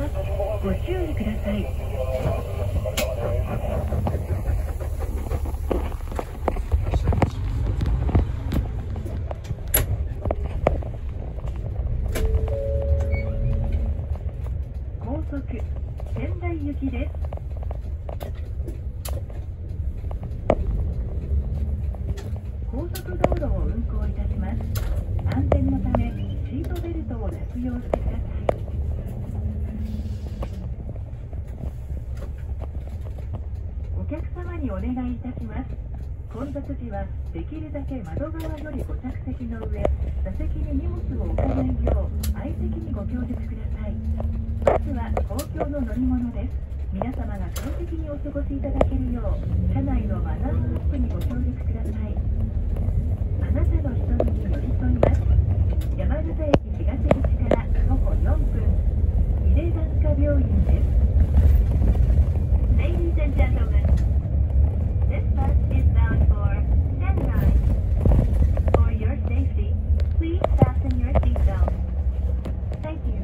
ご注意ください。高速仙台行きです。高速道路を運行いたします。安全のためシートベルトを着用してください。お客様にお願いいたします。混雑時はできるだけ窓側よりご着席の上、座席に荷物を置かないよう相席にご協力ください。バスは公共の乗り物です。皆様が快適にお過ごしいただけるよう車内のマナーモップにご協力ください。あなたの瞳に寄り添います。山形駅東口から徒歩4分、伊令眼科病院です。Ladies and gentlemen, this bus is bound for Sendai. For your safety, please fasten your seatbelt. Thank you.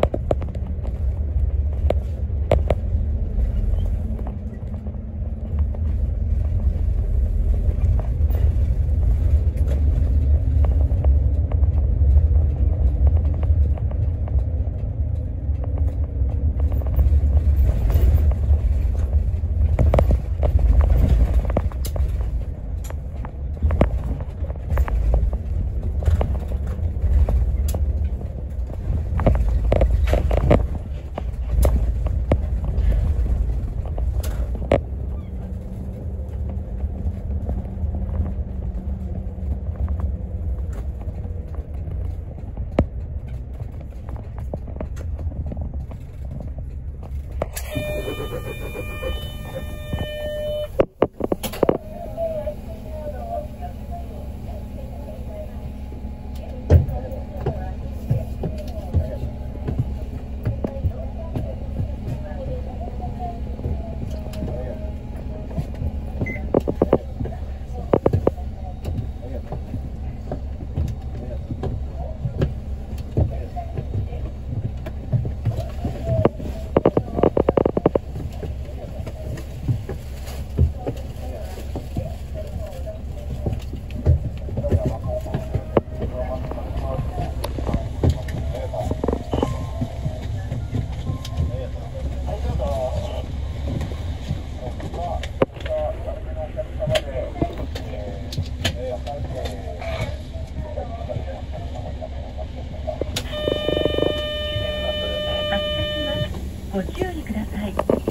ご注意ください。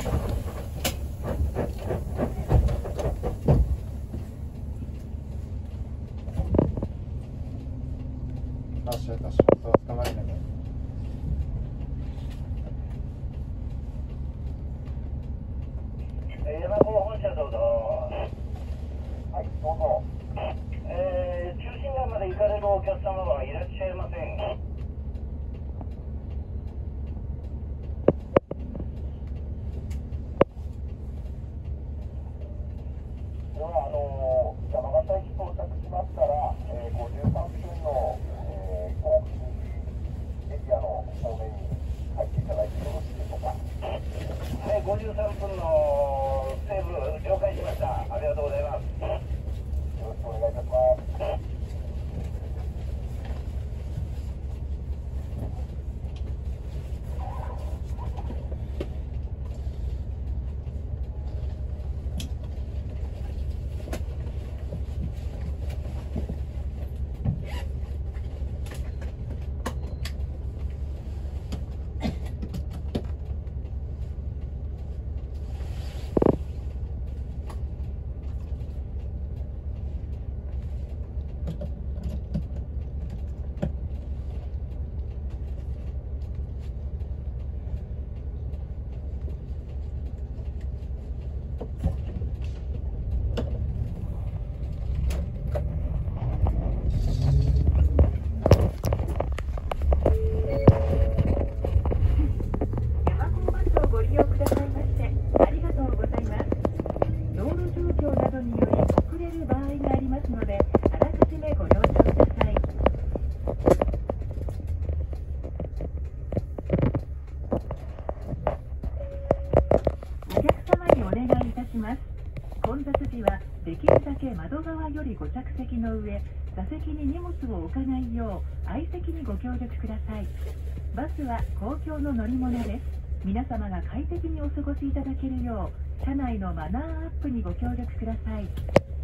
山高本社どうぞ。はい、どうぞ。中心街まで行かれるお客様はいらっしゃいません。では、山形駅到着しましたら、53分の、甲府エリアの方面に入っていただいてよろしいでしょうか。はい、53分の西部了解しました。ありがとうございます。よろしくお願いいたします。 窓側よりご着席の上、座席に荷物を置かないよう相席にご協力ください。バスは公共の乗り物です。皆様が快適にお過ごしいただけるよう車内のマナーアップにご協力ください。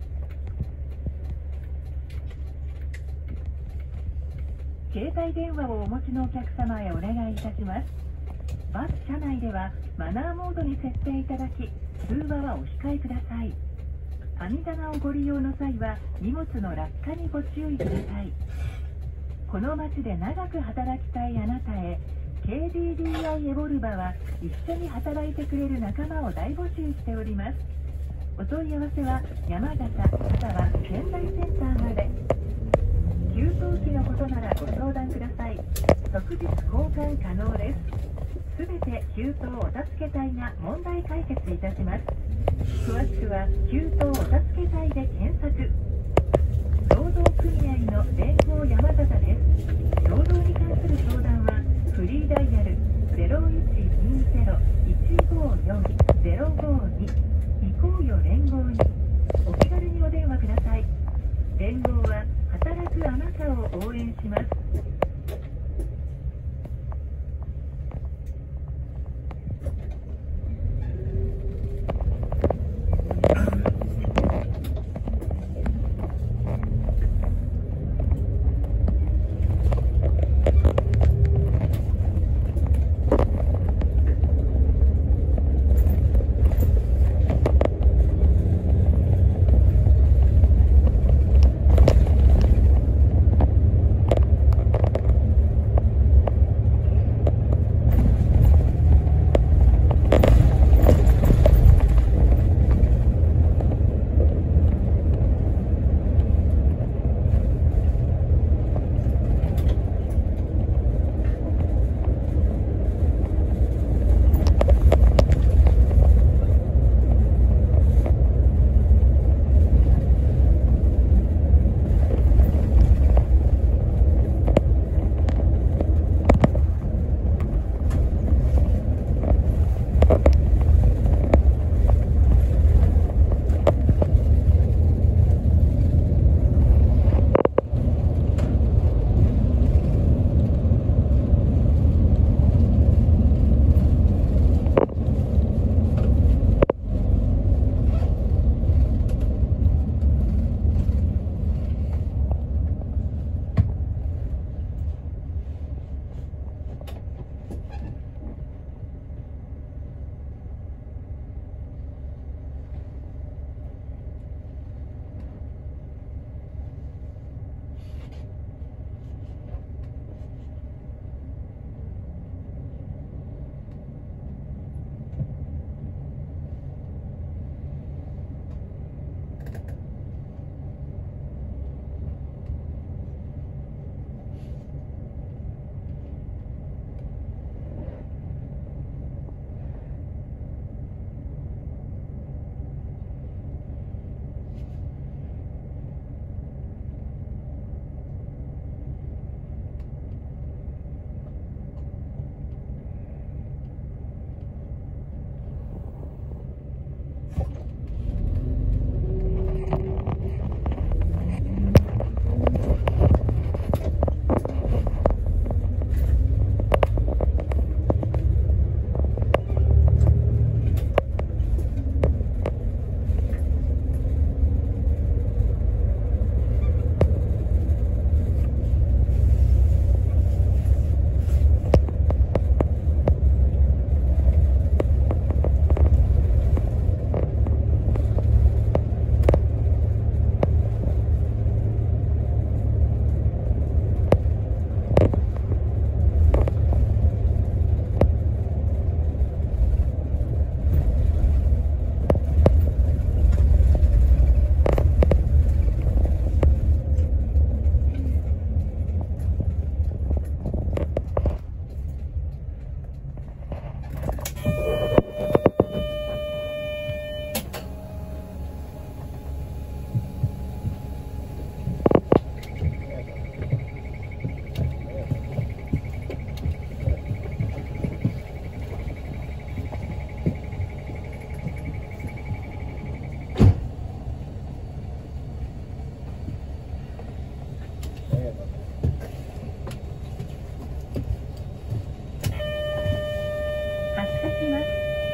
携帯電話をお持ちのお客様へお願いいたします。バス車内ではマナーモードに設定いただき、通話はお控えください。網棚をご利用の際は荷物の落下にご注意ください。この町で長く働きたいあなたへ KDDI エボルバは一緒に働いてくれる仲間を大募集しております。お問い合わせは山形または仙台センターまで。給湯器のことならご相談ください。即日交換可能です。すべて給湯お助け隊が問題解決いたします。詳しくは給湯お助け隊で検索。労働組合の連合山形です。労働に関する相談はフリーダイヤル 0120-154-052 行こうよ連合にお気軽にお電話ください。連合は働くあなたを応援します。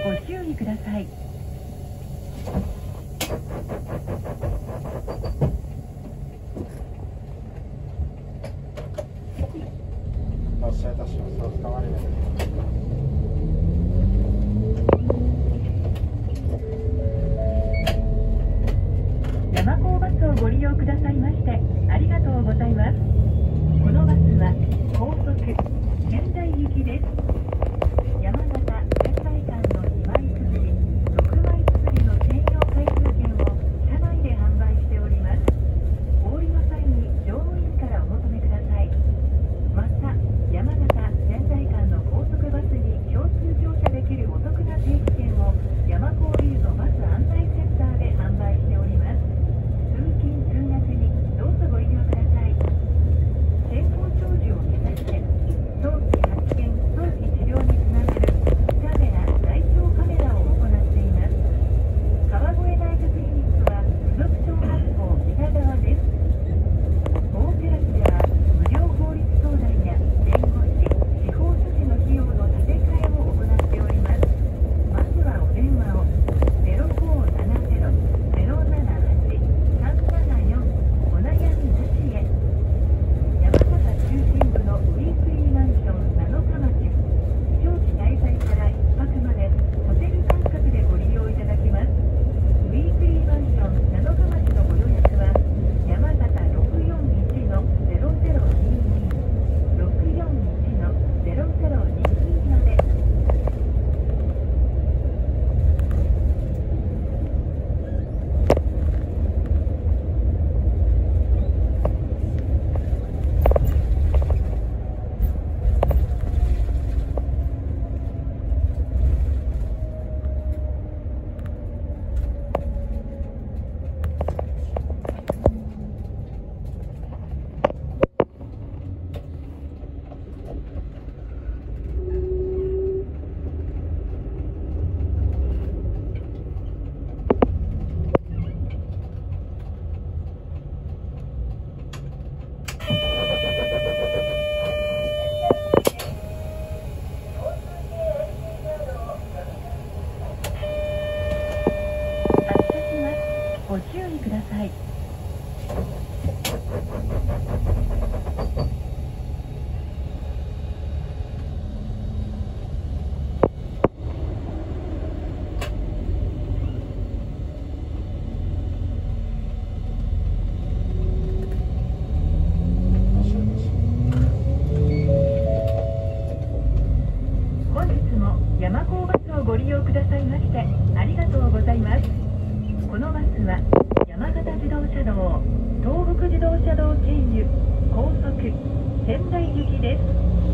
ご注意ください。 発車いたします。お捕まりです。 山高バスをご利用くださいましてありがとうございます。このバスは高速仙台行きです。山形仙台間の2枚綴り6枚綴りの専用回数券を車内で販売しております。お降りの際に乗務員からお求めください。また山形仙台間の高速バスに共通乗車できるお得な定期券を山高ビルのバス案内センターで販売しております。通勤通学にどうぞご利用ください。健康長寿を目指して早期発見早期治療につながるカメラ大腸カメラを行っています。川越内科クリニックは附属小学校北側です。大テラスでは無料法律相談や弁護士司法書士の費用の立て替えを行っております。まずはお電話を0570-078-374お悩みなしへ。山形中心部のウィークリーマンション七日町、長期滞在から1泊までホテル感覚でご利用いただけます。ウィークリーマンション七日町のご予約は山形641-0022 641-0022まで。ご注意ください。本日も山高バスをご利用くださいましてありがとうございます。このバスは山形自動車道、東北自動車道経由高速仙台行きです。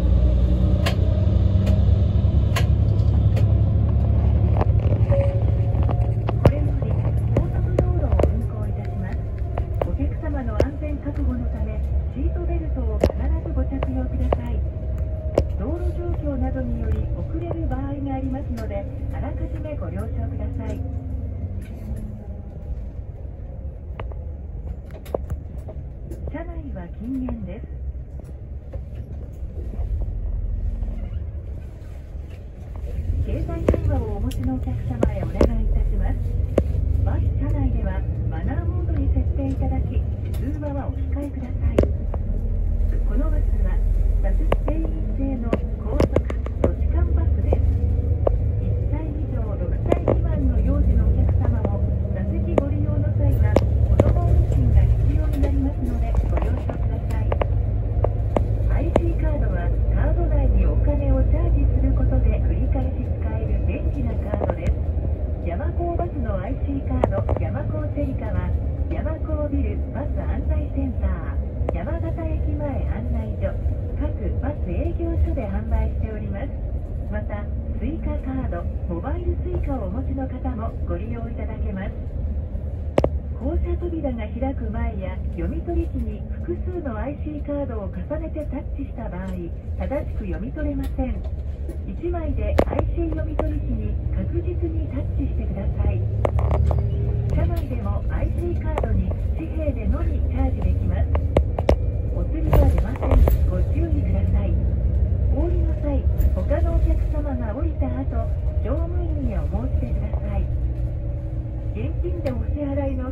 これより高速道路を運行いたします。お客様の安全確保のためシートベルトを必ずご着用ください。道路状況などにより遅れる場合がありますのであらかじめご了承ください。車内は禁煙です。携帯電話をお持ちのお客様へお願いいたします。バス車内ではマナーモードに設定いただき、通話はお控えください。このバスはバススペイン製の高速都市間バスです。1歳以上6歳未満の幼児のお客様も座席ご利用の際は子ども運賃が必要になりますのでご了承ください。 IC カードはカード内にお金をチャージすることで繰り返し使える便利なカードです。山高バスの IC カード山高チェリカは山高ビルバス案内センター、山形駅前案内所、各バス営業所で販売しております。またスイカカード、モバイルスイカをお持ちの方もご利用いただけます。降車扉が開く前や読み取り機に複数の IC カードを重ねてタッチした場合、正しく読み取れません。1枚で IC 読み取り機に確実にタッチしてください。車内でも IC カードに紙幣でのみチャージできます。お釣りは出ません。ご注意ください。お降りの際、他のお客様が降りた後、乗務員へお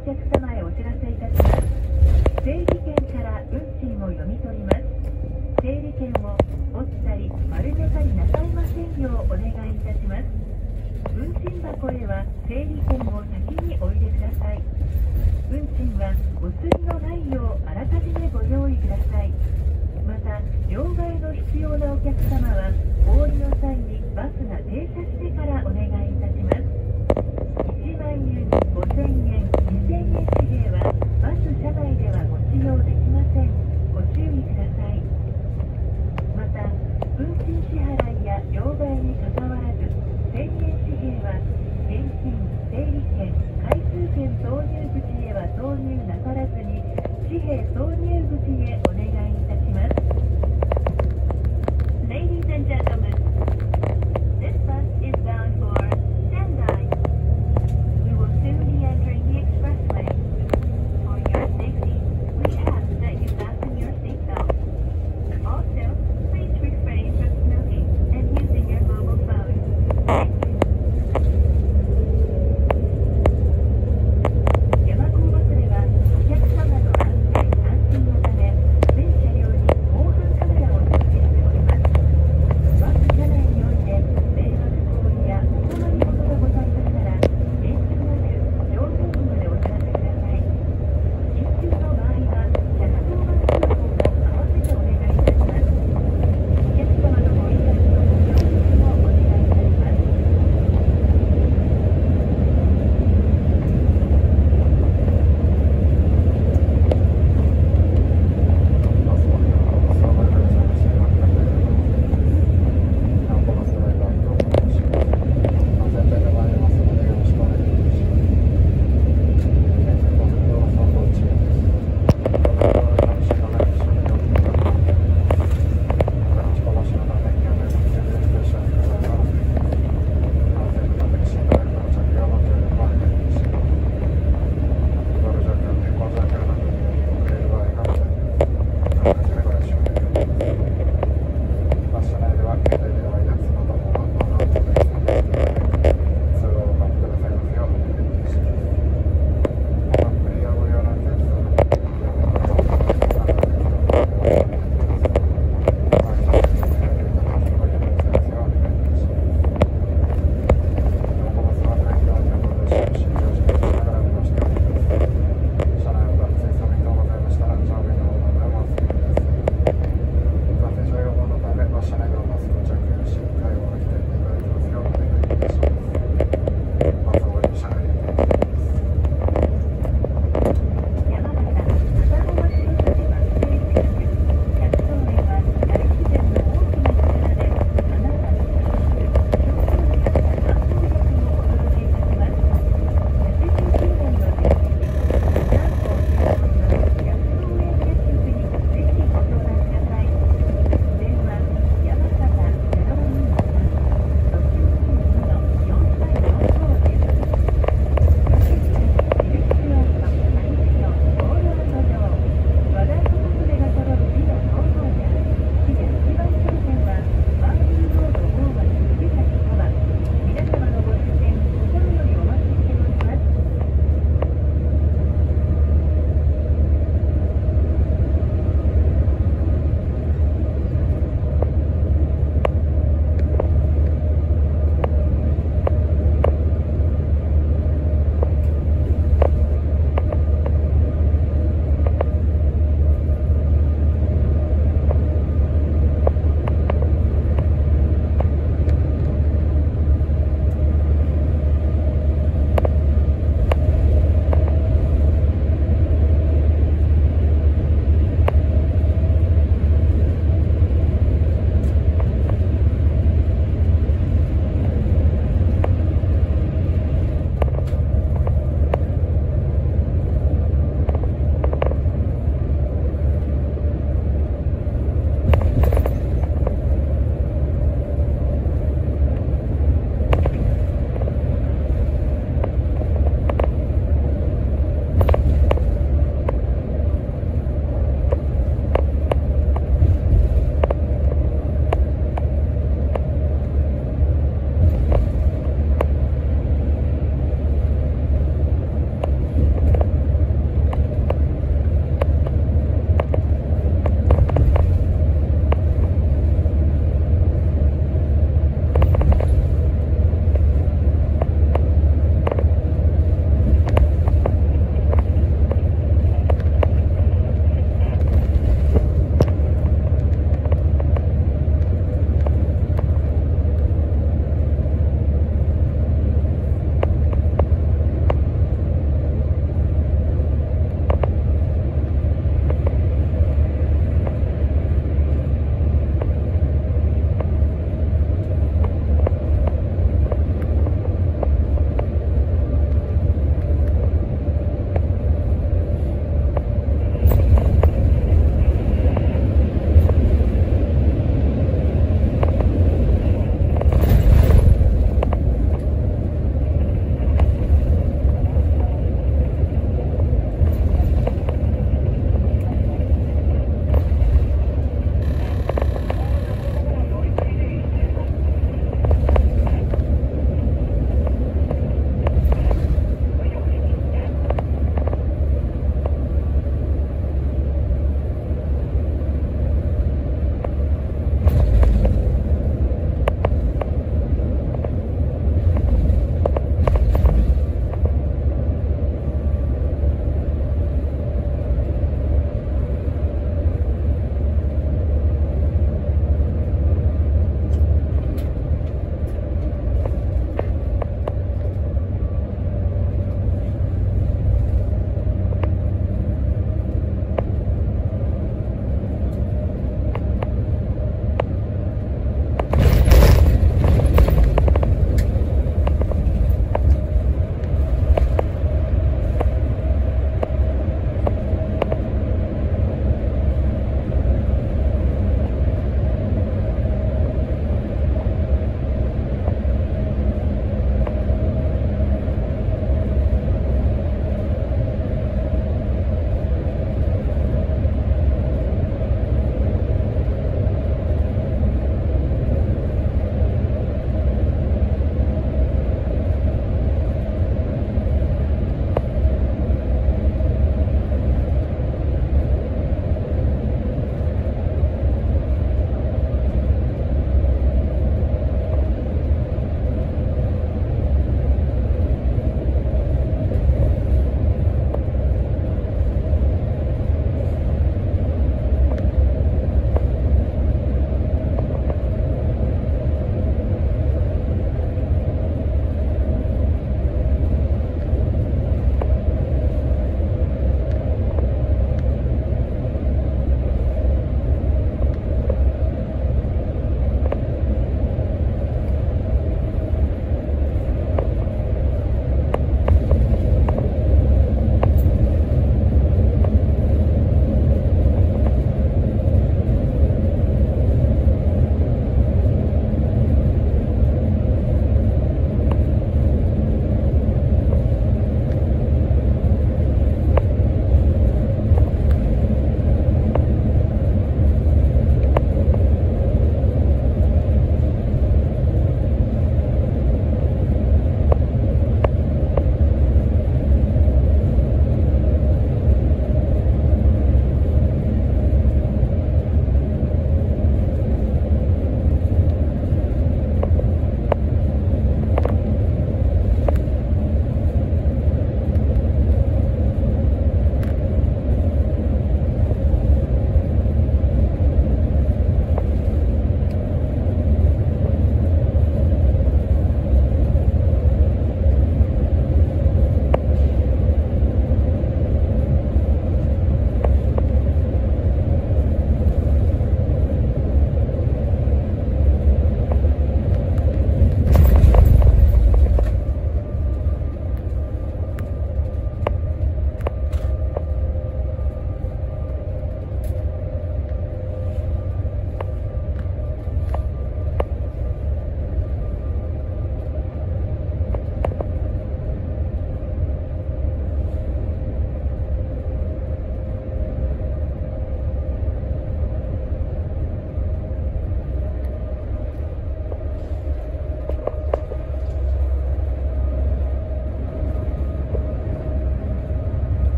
客様へお知らせいたします。整理券から運賃を読み取ります。整理券を折ったり丸めたりなさいませんようお願いいたします。運賃箱へは整理券を先にお入れください。運賃はお釣りのないようあらかじめご用意ください。また、両替の必要なお客様はお降りの際にバスが停車してからお願いいたします。1万円、5000円、2000円紙幣はバス車内ではご使用できません。ご注意ください。また、運賃支払いや両替にかかわらず1000円紙幣は現金、整理券、回数券投入口へは投入なさらずに紙幣投入口へお願いいたします。Ladies and gentlemen, this bus is bound for Sendai. We will soon be entering the expressway. For your safety, we ask that you fasten your seatbelt. Also, please refrain from smoking and using your mobile phone. Thank you.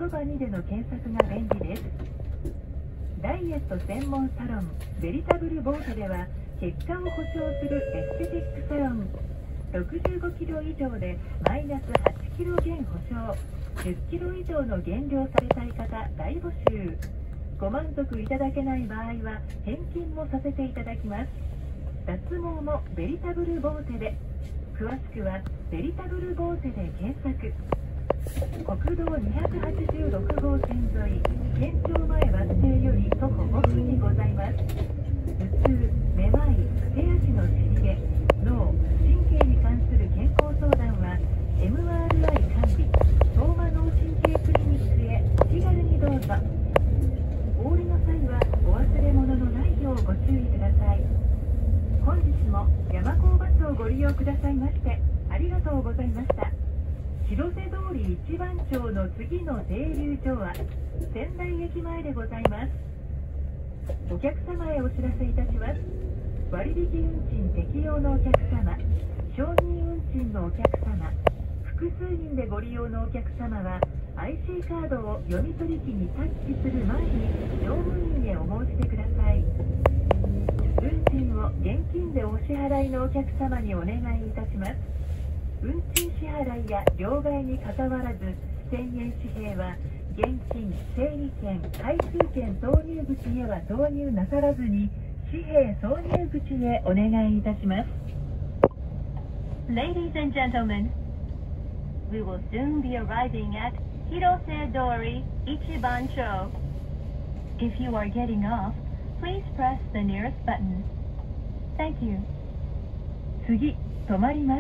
そばにでの検索が便利です。ダイエット専門サロンベリタブルボーテでは血管を保証するエステティックサロン。65キロ以上でマイナス8キロ減保証。10キロ以上の減量されたい方大募集。ご満足いただけない場合は返金もさせていただきます。脱毛もベリタブルボーテで。詳しくはベリタブルボーテで検索。国道286号線沿い県庁前バス停より徒歩5分にございます。頭痛、めまい、手足のしびれ、脳、神経に関する健康相談は MRI 完備相馬脳神経クリニックへお気軽にどうぞ。お降りの際はお忘れ物のないようご注意ください。本日も山高バスをご利用くださいましてありがとうございました。広瀬通り一番町の次の停留所は仙台駅前でございます。お客様へお知らせいたします。割引運賃適用のお客様、承認運賃のお客様、複数人でご利用のお客様は IC カードを読み取り機にタッチする前に乗務員へお申し出ください。運賃を現金でお支払いのお客様にお願いいたします。運賃支払いや両替にかかわらず1000円紙幣は現金、整理券、回数券投入口へは投入なさらずに紙幣挿入口へお願いいたします。 Ladies and gentlemen, we will soon be arriving at Hirose Dori Ichibancho. If you are getting off, please press the nearest button. Thank you. 次、止まります。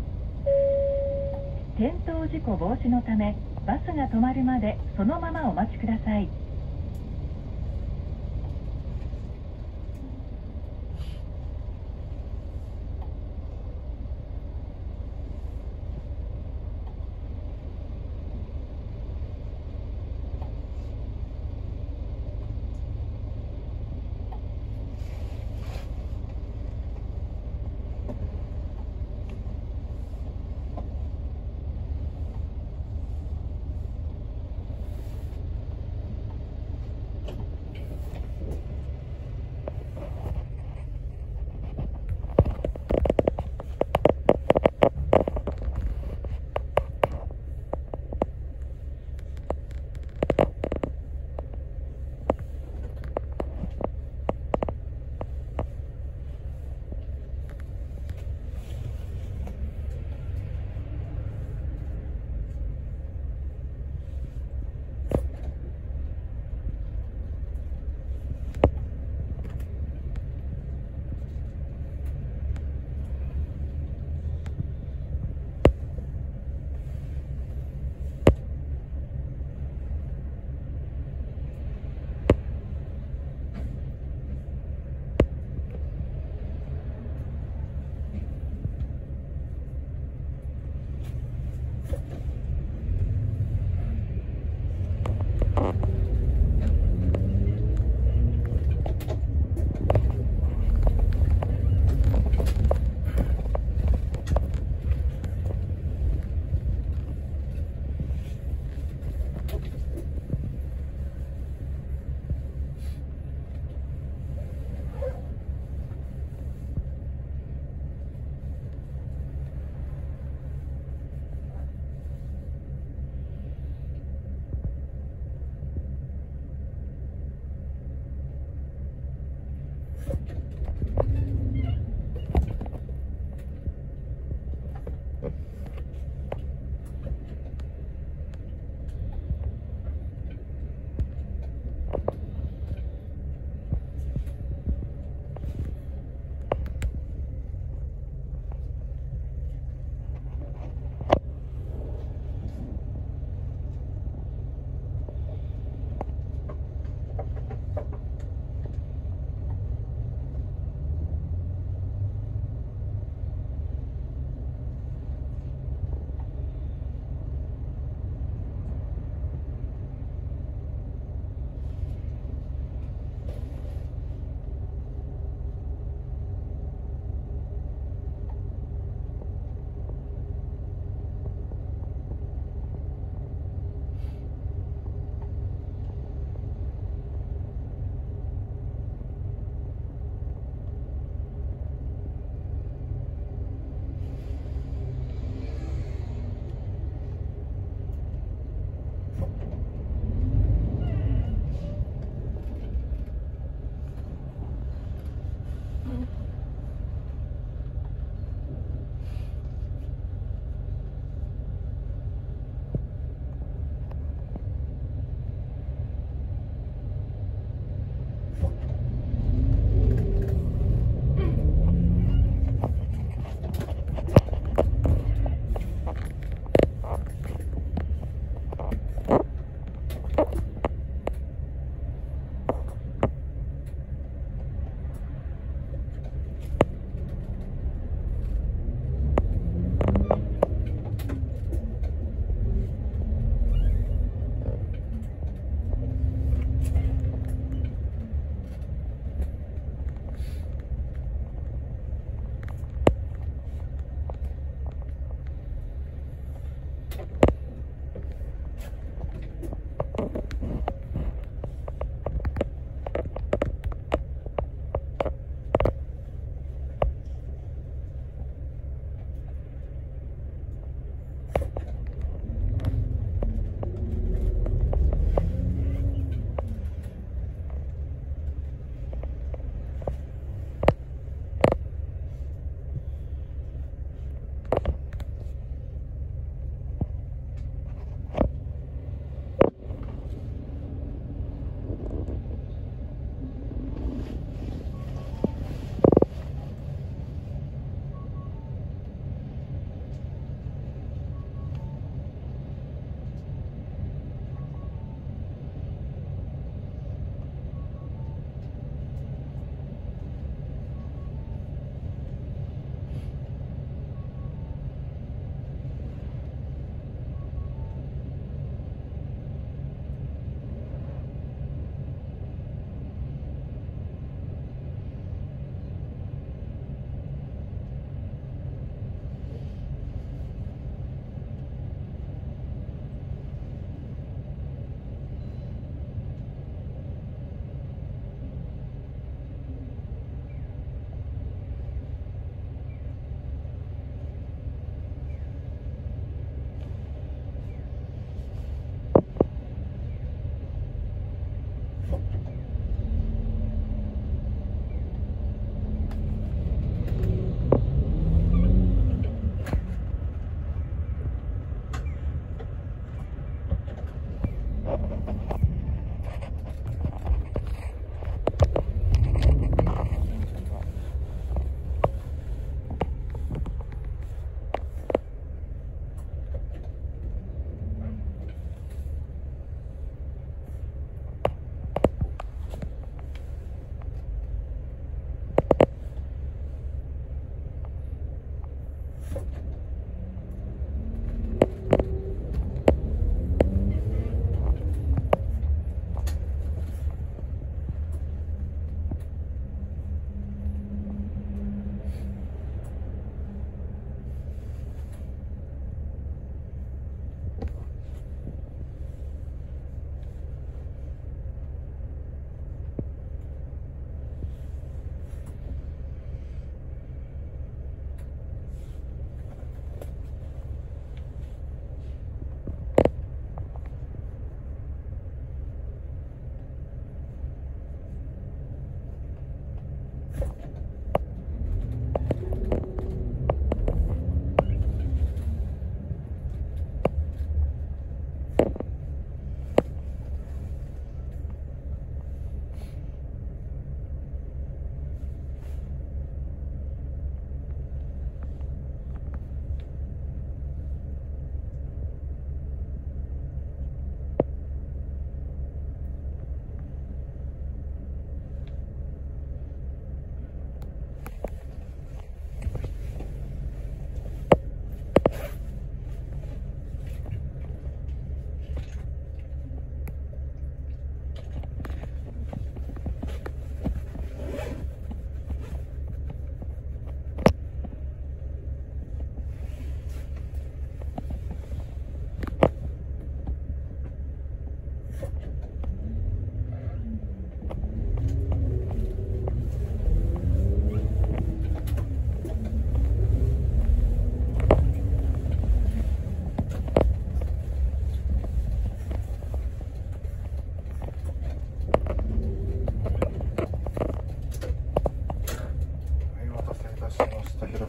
転倒事故防止のためバスが止まるまでそのままお待ちください。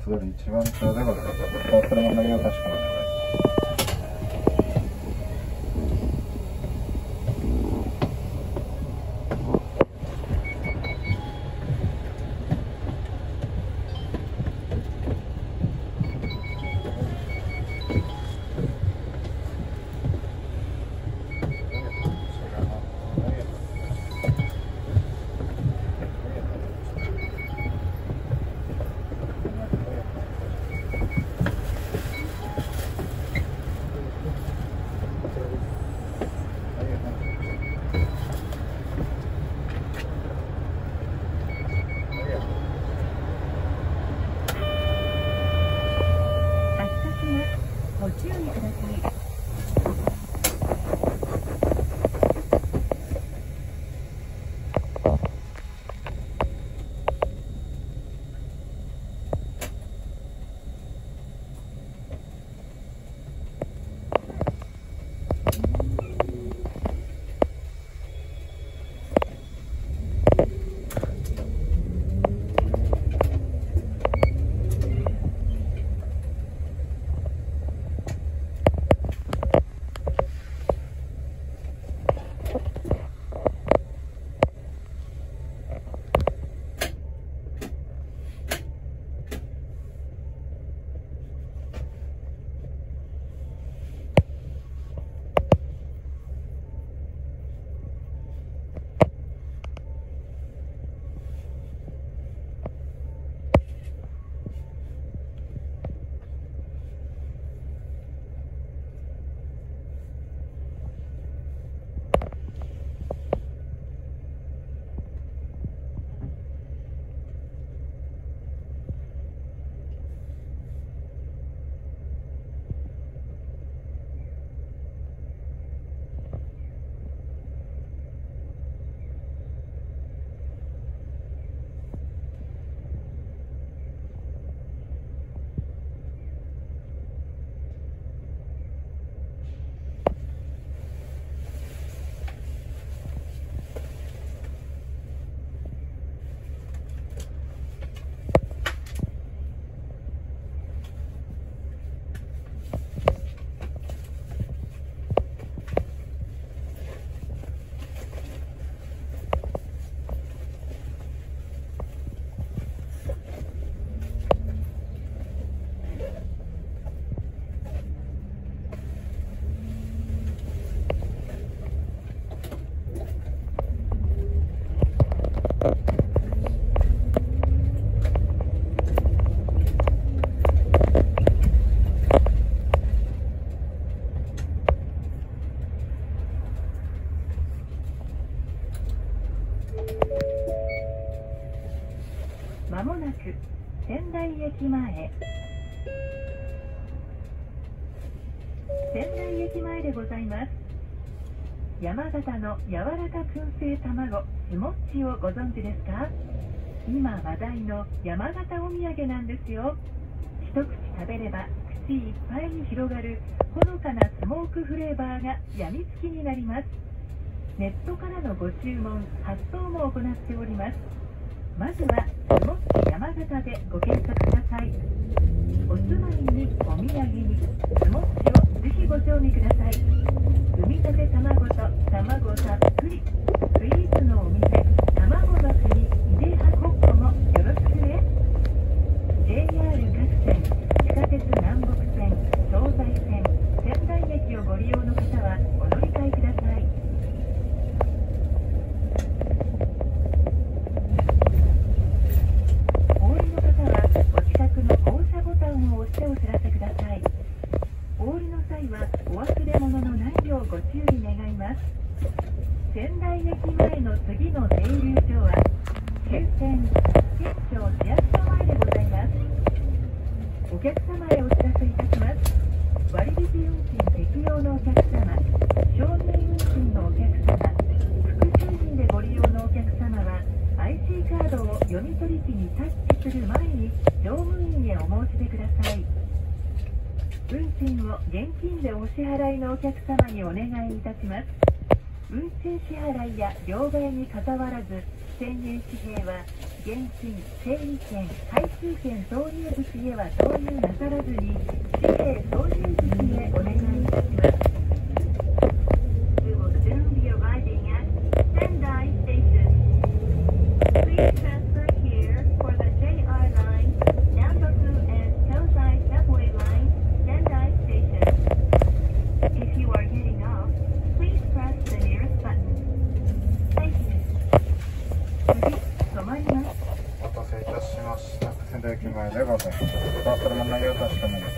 滑る一番下でございます。車の内容を確かめてください。 ご注意ください。まもなく仙台駅前。仙台駅前でございます。山形の柔らか燻製卵スモッチをご存知ですか？今話題の山形お土産なんですよ。一口食べれば口いっぱいに広がるほのかなスモークフレーバーがやみつきになります。ネットからのご注文発送も行っております。まずはスモッチ山形でご検索ください。おつまみにお土産にスモッチをぜひご賞味ください。産みたて卵と卵たっぷりスイーツのお店卵の国いではコッコもよろしくね。 JR 各線地下鉄南北線東西線仙台駅をご利用の方はお乗り換えください。お降りの方はお近くの降車ボタンを押してお知らせください。お降りの際はお忘れ物のないようご注意願います。仙台駅前の次の停留所は終点県庁市役所前でございます。お客様へお知らせいたします。割引運賃適用のお客様、承認運賃のお客様、複数人でご利用のお客様は IC カードを読み取り機にタッチする前に乗務員へお申し出ください。運賃を現金でお支払いのお客様にお願いいたします。運賃支払いや両替にかかわらず潜入紙幣は現金、整理券、回収券投入口へは投入なさらずに紙幣投入口へお願いいたします。We will soon be arriving at Sendai Station. Please transfer here for the JR line, Nandoku and Tozai subway line, Sendai Station. If you are getting off, please press the nearest button. Thank you. 次、止まります。 お待たせいたしました。仙台駅前でございます。パーソルの内容を確かめます。